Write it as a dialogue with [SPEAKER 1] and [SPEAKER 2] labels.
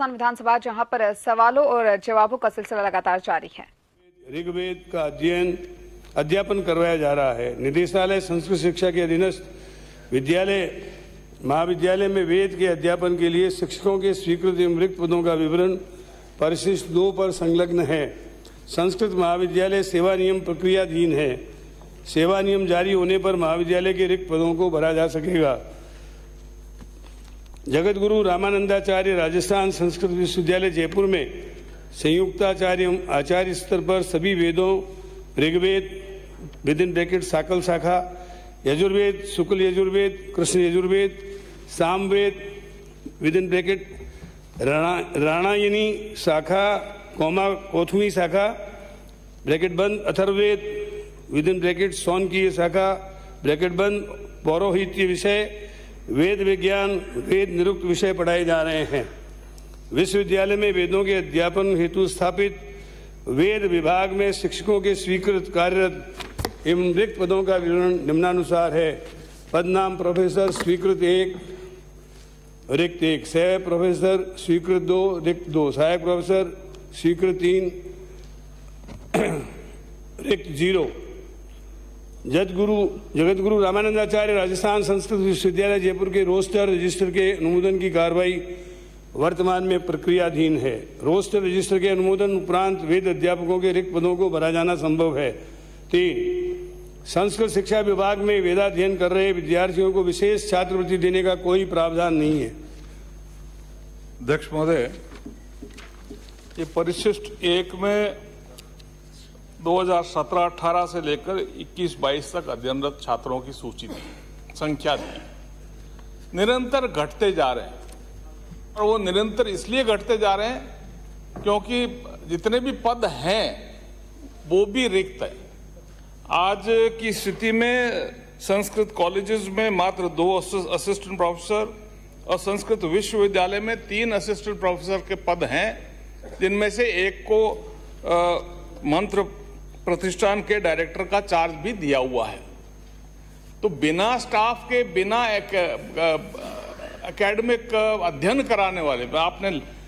[SPEAKER 1] राजस्थान विधानसभा, जहां पर सवालों और जवाबों का सिलसिला लगातार जारी है।
[SPEAKER 2] ऋग्वेद का अध्यापन करवाया जा रहा है। निदेशालय संस्कृत शिक्षा के अधीनस्थ महाविद्यालय में वेद के अध्यापन के लिए शिक्षकों के स्वीकृत एवं रिक्त पदों का विवरण परिशिष्ट 2 पर संलग्न है। संस्कृत महाविद्यालय सेवा नियम प्रक्रियाधीन है। सेवा नियम जारी होने पर महाविद्यालय के रिक्त पदों को भरा जा सकेगा। जगतगुरु रामानंदाचार्य राजस्थान संस्कृत विश्वविद्यालय जयपुर में संयुक्ताचार्य आचार्य स्तर पर सभी वेदों ऋग्वेद विदिन ब्रैकेट साकल शाखा, यजुर्वेद शुक्ल यजुर्वेद, कृष्ण यजुर्वेद, सामवेद विदिन ब्रैकेट राणायनी शाखा कोथुई शाखा ब्रैकेट बंद, अथर्ववेद विदिन ब्रैकेट सौनकीय शाखा ब्रैकेट बंद, पौरोहित्य विषय, वेद विज्ञान, वेद निरुक्त विषय पढ़ाए जा रहे हैं। विश्वविद्यालय में वेदों के अध्यापन हेतु स्थापित वेद विभाग में शिक्षकों के स्वीकृत कार्यरत एवं रिक्त पदों का विवरण निम्नानुसार है। पद नाम प्रोफेसर स्वीकृत 1, रिक्त 1, सहायक प्रोफेसर स्वीकृत 2, रिक्त 2, सहायक प्रोफेसर स्वीकृत 3, रिक्त 0। जगतगुरु रामानंदाचार्य राजस्थान संस्कृत विश्वविद्यालय जयपुर के रोस्टर रजिस्टर के अनुमोदन की कार्रवाई वर्तमान में प्रक्रियाधीन है। रोस्टर रजिस्टर के अनुमोदन उपरांत वेद अध्यापकों के रिक्त पदों को भरा जाना संभव है। 3, संस्कृत शिक्षा विभाग में वेदाध्ययन कर रहे विद्यार्थियों को विशेष छात्रवृत्ति देने का कोई प्रावधान नहीं है।
[SPEAKER 3] अध्यक्ष महोदय, ये परिशिष्ट 1 में 2017-18 से लेकर 21-22 तक अध्ययनरत छात्रों की सूची थी, संख्या थी, निरंतर घटते जा रहे हैं। और वो निरंतर इसलिए घटते जा रहे हैं क्योंकि जितने भी पद हैं वो भी रिक्त है। आज की स्थिति में संस्कृत कॉलेजेस में मात्र 2 असिस्टेंट प्रोफेसर और संस्कृत विश्वविद्यालय में 3 असिस्टेंट प्रोफेसर के पद हैं, जिनमें से एक को मंत्र प्रतिष्ठान के डायरेक्टर का चार्ज भी दिया हुआ है। तो बिना स्टाफ के, बिना एकेडमिक अध्ययन कराने वाले, आपने